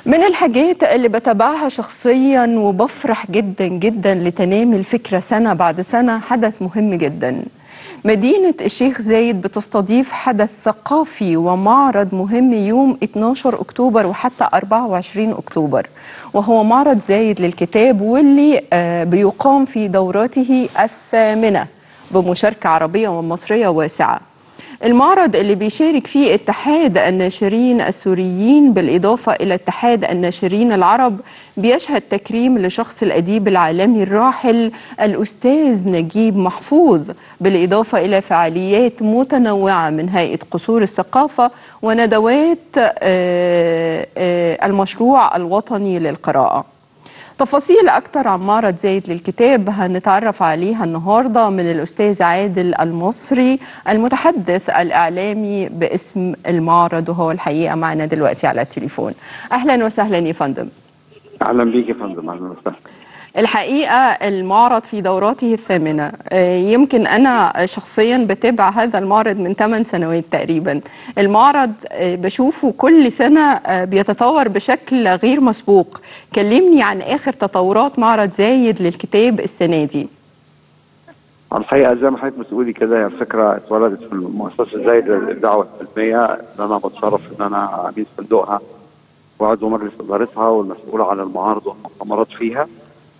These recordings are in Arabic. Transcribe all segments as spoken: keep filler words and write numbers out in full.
من الحاجات اللي بتابعها شخصيا وبفرح جدا جدا لتنامي الفكرة سنة بعد سنة حدث مهم جدا. مدينة الشيخ زايد بتستضيف حدث ثقافي ومعرض مهم يوم اتناشر أكتوبر وحتى أربعة وعشرين أكتوبر، وهو معرض زايد للكتاب، واللي بيقام في دورته الثامنة بمشاركة عربية ومصرية واسعة. المعرض اللي بيشارك فيه اتحاد الناشرين السوريين بالإضافة إلى اتحاد الناشرين العرب بيشهد تكريم لشخص الأديب العالمي الراحل الأستاذ نجيب محفوظ، بالإضافة إلى فعاليات متنوعة من هيئة قصور الثقافة وندوات المشروع الوطني للقراءة. تفاصيل أكتر عن معرض زايد للكتاب هنتعرف عليها النهاردة من الأستاذ عادل المصري المتحدث الإعلامي باسم المعرض، وهو الحقيقة معنا دلوقتي على التليفون. أهلا وسهلا يا فندم. أهلا بيك يا فندم. أهلا وسهلا. الحقيقة المعرض في دوراته الثامنة، يمكن أنا شخصيا بتابع هذا المعرض من ثمان سنوات تقريبا. المعرض بشوفه كل سنة بيتطور بشكل غير مسبوق. كلمني عن آخر تطورات معرض زايد للكتاب السنة دي. الحقيقة زي ما حضرتك بتقولي كده، هي الفكرة اتولدت في مؤسسة زايد للإبداع والتنمية، إن أنا بتشرف إن أنا عميد صندوقها وعضو مجلس إدارتها والمسؤول عن المعارض والمؤتمرات فيها.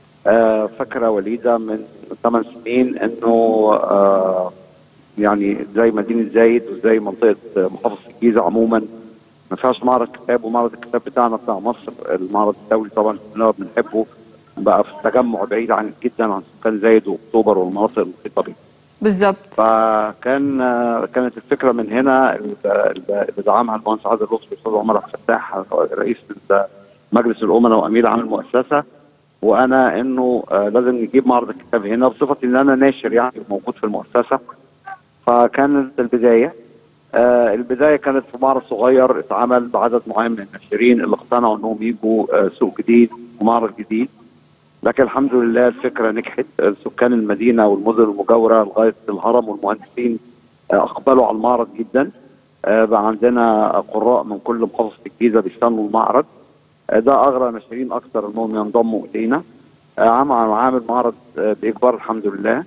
آه فكرة وليدة من ثمان سنين انه آه يعني زي مدينة زايد وزي منطقة محافظة الجيزة عموما ما فيهاش معرض كتاب، ومعرض الكتاب بتاعنا بتاع مصر المعرض الدولي طبعا كلنا بنحبه، بقى في التجمع بعيد عن جدا عن سكان زايد واكتوبر والمناطق المحيطة بيه. بالظبط. فكان آه كانت الفكرة من هنا اللي دعمها المهندس عادل لطفي الاستاذ عمر عبد الفتاح رئيس مجلس الامناء وامير عام المؤسسة، وانا انه آه لازم نجيب معرض الكتاب هنا بصفتي ان انا ناشر يعني موجود في المؤسسه. فكانت البدايه آه البدايه كانت في معرض صغير اتعمل بعدد معين من الناشرين اللي اقتنعوا انهم يجوا آه سوق جديد ومعرض جديد، لكن الحمد لله الفكره نجحت. سكان المدينه والمدن المجاوره لغايه الهرم والمهندسين آه اقبلوا على المعرض جدا. آه بقى عندنا قراء من كل محافظه الجيزه بيستنوا المعرض. ده اغرى ناشرين اكثر انهم ينضموا الينا. عام عامل معرض باكبار الحمد لله،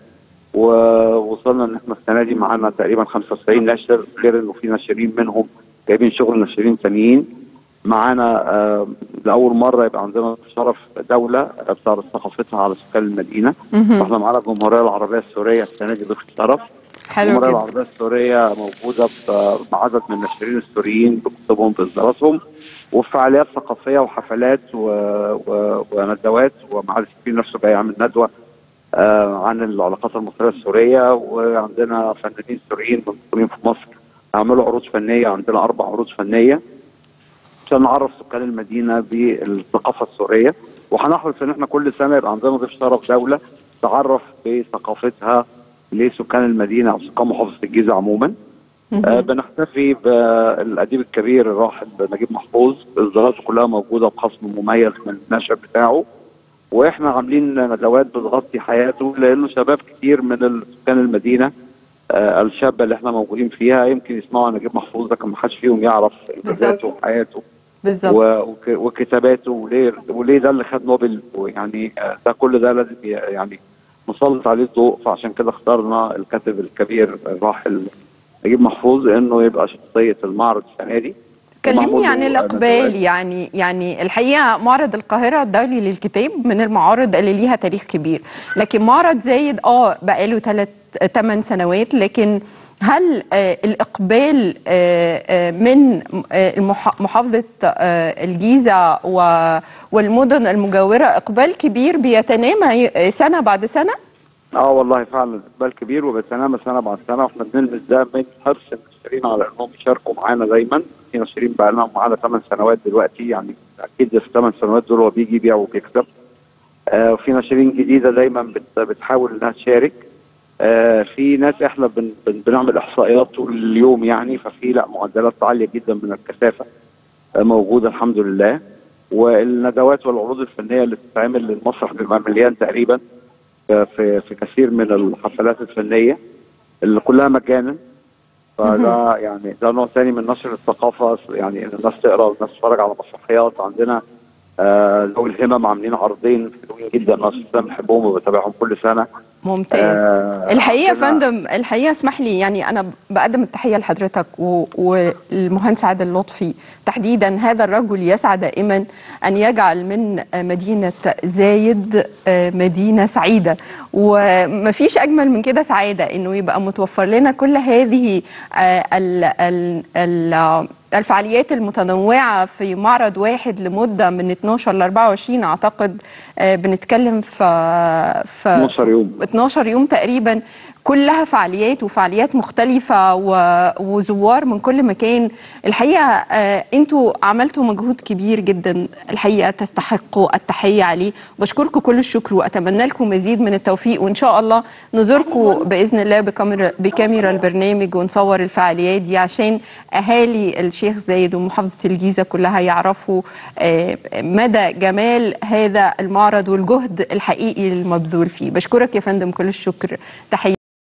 ووصلنا ان احنا السنه دي معانا تقريبا خمسة وتسعين ناشر، غير انه في ناشرين منهم جايبين شغل ناشرين ثانيين معانا. لاول مره يبقى عندنا شرف دوله بتعرض ثقافتها على سكان المدينه. واحنا معانا الجمهوريه العربيه السوريه السنه دي ضيف الشرف. الجمهوريه العربيه السوريه موجوده بعدد من الناشرين السوريين بكتبهم باصداراتهم، وفي فعاليات ثقافيه وحفلات و... و... وندوات، ومعالي السفير نفسه جاي يعمل ندوه آه عن العلاقات المصريه السوريه، وعندنا فنانين سوريين منظمين في مصر عملوا عروض فنيه، عندنا اربع عروض فنيه عشان نعرف سكان المدينه بالثقافه السوريه. وهنحرص ان احنا كل سنه يبقى عندنا ضيف شرف دوله تعرف بثقافتها لسكان المدينه او سكان محافظه الجيزه عموما. آه بنحتفي بالاديب الكبير الراحل نجيب محفوظ، اصداراته كلها موجوده بخصم مميز من النشر بتاعه، واحنا عاملين ندوات بتغطي حياته، لانه شباب كتير من سكان المدينه آه الشابه اللي احنا موجودين فيها يمكن يسمعوا عن نجيب محفوظ ده، كان ما حدش فيهم يعرف ذاته وحياته بالظبط وكتاباته وليه وليه ده اللي خد نوبل، ويعني آه ده كل ده لازم يعني نسلط عليه الضوء. فعشان كده اخترنا الكاتب الكبير الراحل نجيب محفوظ انه يبقى شخصيه المعرض السنه دي. كلمني عن الاقبال. يعني يعني الحقيقه معرض القاهره الدولي للكتاب من المعارض اللي ليها تاريخ كبير، لكن معرض زايد اه بقى له ثلاث ثمان سنوات، لكن هل آه الاقبال آه آه من آه محافظه آه الجيزه والمدن المجاوره اقبال كبير بيتنامى سنه بعد سنه؟ اه والله فعلا اقبال كبير وبيتنامى سنه بعد سنه، واحنا بنلمس ده من حرص الناشرين على انهم يشاركوا معانا دايما. في ناشرين بقى لهم معانا ثمان سنوات دلوقتي، يعني اكيد في الثمان سنوات دول هو بيجي يبيع وبيكسب. آه وفي ناشرين جديده دايما بت بتحاول انها تشارك. آه في ناس احنا بن بن بنعمل احصائيات طول اليوم يعني، ففي لا معدلات عاليه جدا من الكثافه آه موجوده الحمد لله. والندوات والعروض الفنيه اللي بتتعمل، المسرح بيبقى مليان تقريبا في في كثير من الحفلات الفنيه اللي كلها مجانا. فده يعني ده نوع ثاني من نشر الثقافه، يعني ان الناس تقرا والناس تتفرج على مسرحيات. عندنا آه ذوي الهمم عاملين عرضين حلوين جدا، ناس بنحبهم وبتابعهم كل سنه. ممتاز. آه الحقيقه يا فندم، الحقيقه اسمح لي يعني انا بقدم التحيه لحضرتك والمهندس عادل لطفي تحديدا. هذا الرجل يسعى دائما ان يجعل من مدينه زايد مدينه سعيده، ومفيش اجمل من كده سعاده انه يبقى متوفر لنا كل هذه ال ال ال الفعاليات المتنوعة في معرض واحد لمدة من اتناشر ل اربعة وعشرين. أعتقد بنتكلم في في اتناشر يوم اتناشر يوم تقريبا، كلها فعاليات وفعاليات مختلفة وزوار من كل مكان. الحقيقة انتوا عملتوا مجهود كبير جدا، الحقيقة تستحقوا التحية عليه. بشكركم كل الشكر وأتمنى لكم مزيد من التوفيق، وإن شاء الله نزوركم بإذن الله بكاميرا, بكاميرا البرنامج ونصور الفعاليات دي عشان أهالي الشيخ زايد ومحافظة الجيزة كلها يعرفوا مدى جمال هذا المعرض والجهد الحقيقي المبذول فيه. بشكرك يا فندم كل الشكر. تحية.